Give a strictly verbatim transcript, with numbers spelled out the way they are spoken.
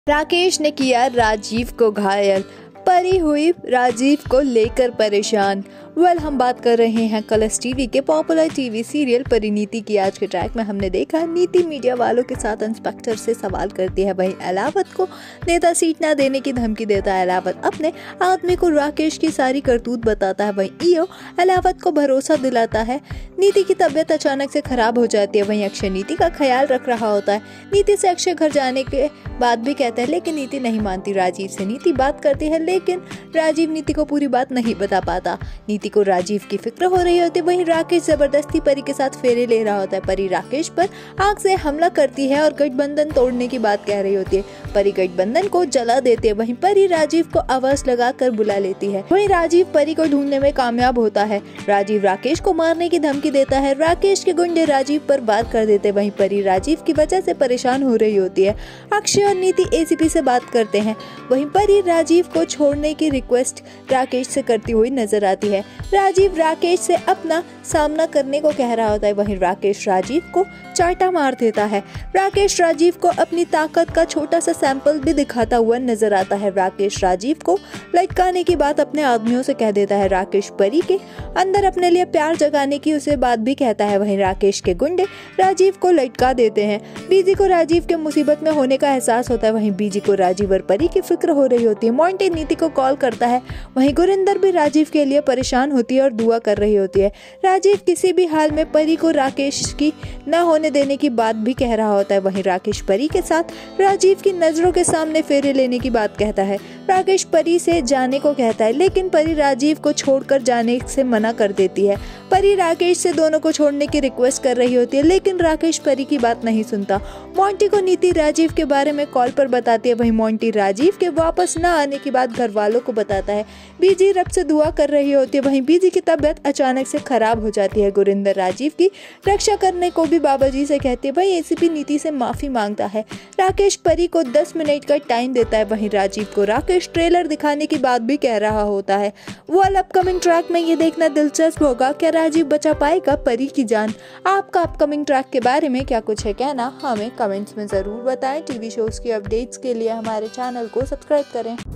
राकेश ने किया राजीव को घायल, परी हुई राजीव को लेकर परेशान। वेल हम बात कर रहे हैं कलर्स टीवी के पॉपुलर टीवी सीरियल परिणीति की। आज के ट्रैक में हमने देखा नीति मीडिया वालों के साथ इंस्पेक्टर से सवाल करती है, वहीं एलावत को नेता सीट न देने की धमकी देता है। एलावत अपने आदमी को राकेश की सारी करतूत बताता है, वहीं ईओ एलावत को भरोसा दिलाता है। नीति की तबीयत अचानक से खराब हो जाती है, वहीं अक्षय नीति का ख्याल रख रहा होता है। नीति से अक्षय घर जाने के बाद भी कहता है, लेकिन नीति नहीं मानती। राजीव से नीति बात करती है, लेकिन राजीव नीति को पूरी बात नहीं बता पाता। नीति को राजीव की फिक्र हो रही होती है, वहीं राकेश जबरदस्ती परी के साथ फेरे ले रहा होता है। परी राकेश पर आग से हमला करती है और गठबंधन तोड़ने की बात कह रही होती है। परी गठबंधन को जला देती है, वहीं परी राजीव को आवाज लगाकर बुला लेती है। वहीं राजीव परी को ढूंढने में कामयाब होता है। राजीव राकेश को मारने की धमकी देता है। राकेश के गुंडे राजीव पर वार कर देते हैं, वहीं परी राजीव की वजह से परेशान हो रही होती है। अक्षय और नीति एसीपी से बात करते हैं, वहीं परी राजीव को छोड़ने की रिक्वेस्ट राकेश से करती हुई नजर आती है। राजीव राकेश से अपना सामना करने को कह रहा होता है, वहीं राकेश राजीव को चाटा मार देता है। राकेश राजीव को अपनी ताकत का छोटा सा सैंपल भी दिखाता हुआ नजर आता है। राकेश राजीव को लटकाने की बात अपने आदमियों से कह देता है। राकेश परी के अंदर अपने लिए प्यार जगाने की उसे बात भी कहता है, वहीं राकेश के गुंडे राजीव को लटका देते हैं। बीजी को राजीव के मुसीबत में होने का एहसास होता है, वहीं बीजी को राजीव और परी की फिक्र हो रही होती है। मोंटी नीति को कॉल करता है, वहीं गुरिंदर भी राजीव के लिए परेशान होती है और दुआ कर रही होती है। राजीव किसी भी हाल में परी को राकेश की न होने देने की बात भी कह रहा होता है, वहीं राकेश परी के साथ राजीव की नजरों के सामने फेरे लेने की बात कहता है। राकेश परी से जाने को कहता है, लेकिन परी राजीव को छोड़कर जाने से मना कर देती है। परी राकेश से दोनों को छोड़ने की रिक्वेस्ट कर रही होती है, लेकिन राकेश परी की बात नहीं सुनता। मोंटी को नीति राजीव के बारे में कॉल पर बताती है, वहीं मोंटी राजीव के वापस न आने की बात घर वालों को बताता है। बीजी रब से दुआ कर रही होती है, वहीं बीजी की तबीयत अचानक से खराब हो जाती है। गुरिंदर राजीव की रक्षा करने को भी बाबा जी से कहती है, वहीं एसीपी नीति से माफी मांगता है। राकेश परी को दस मिनट का टाइम देता है, वहीं राजीव को राकेश ट्रेलर दिखाने की बात भी कह रहा होता है। वो अपकमिंग ट्रैक में ये देखना दिलचस्प होगा, क्या राजीव बचा पाएगा परी की जान। आपका अपकमिंग ट्रैक के बारे में क्या कुछ है कहना, हमें कमेंट्स में जरूर बताएं। टीवी शोज की अपडेट्स के लिए हमारे चैनल को सब्सक्राइब करें।